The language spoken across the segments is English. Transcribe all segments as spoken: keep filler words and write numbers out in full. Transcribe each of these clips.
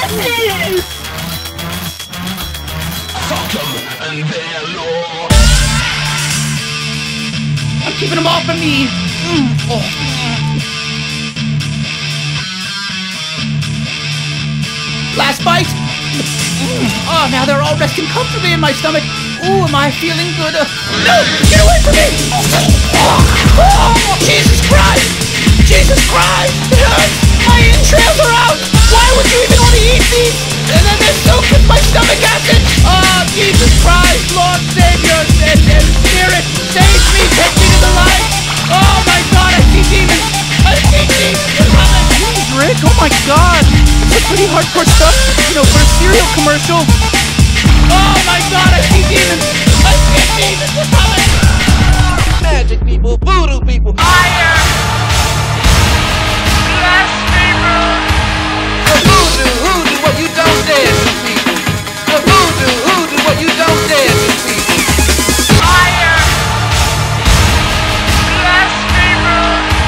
business! Fuck them and their law. I'm keeping them off of me. Mm. Oh. Last bite. Mm. Oh, now they're all resting comfortably in my stomach. Ooh, am I feeling good? Uh, no! Get away from me! Oh, oh, Jesus Christ! Jesus Christ! It hurts! My entrails are out! Why would you even want to eat these? And then they're soaked with my stomach acid! Oh, Jesus Christ! Lord Savior and, and Spirit, save me! Take me to the light! Oh my God, I see demons! I see demons! Jeez, Rick, oh my God! It's pretty hardcore stuff, you know, for a cereal commercial. Oh my God, I see demons! I see demons! They're coming! Magic people, voodoo people. Fire! Bless people! The voodoo, who do what you don't dare to people. The voodoo, who do what you don't dare to people. Fire! Bless people!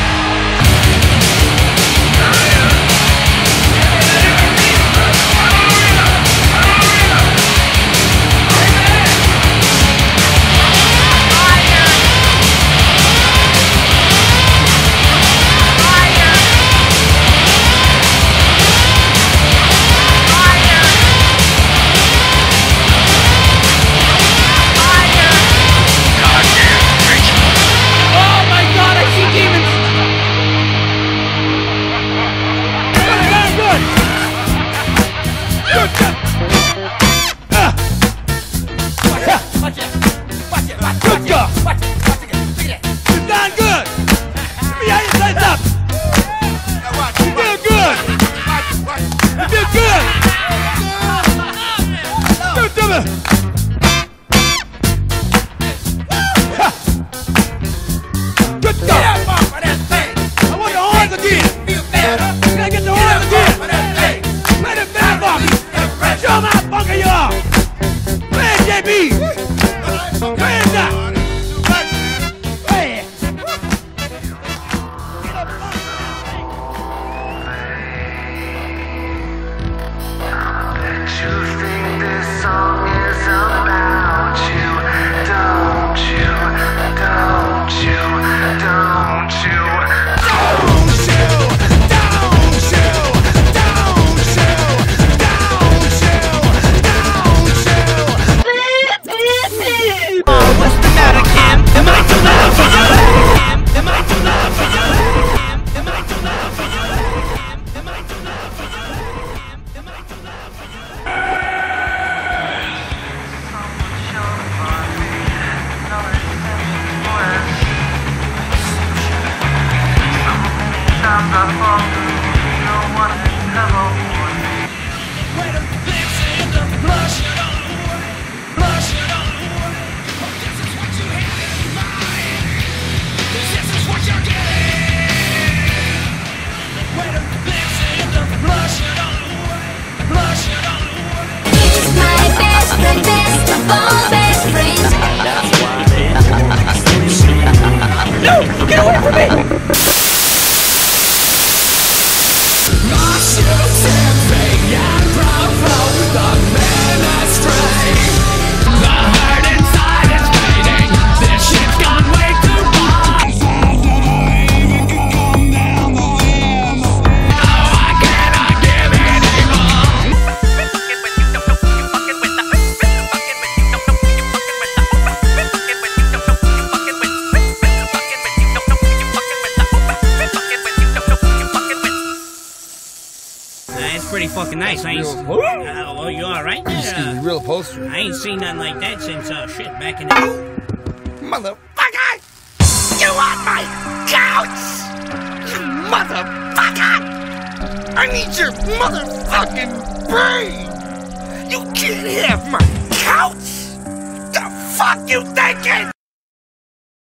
No! Get away from me! Pretty fucking nice. I ain't. Uh, well, you all right? Uh, real poster. I ain't seen nothing like that since uh shit back in the motherfucker! You on my couch! You motherfucker! I need your motherfucking brain! You can't have my couch! The fuck you thinking?